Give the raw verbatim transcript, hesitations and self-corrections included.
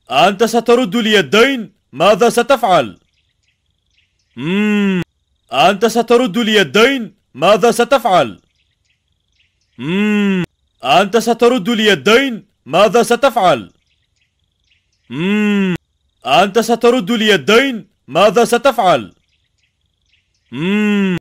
أنت سترد اليدين؟ ماذا ستفعل؟ مم. أنت سترد اليدين؟ ماذا ستفعل؟ مم. أنت سترد اليدين؟ ماذا ستفعل؟ مم. أنت سترد اليدين؟ ماذا ستفعل؟ مم.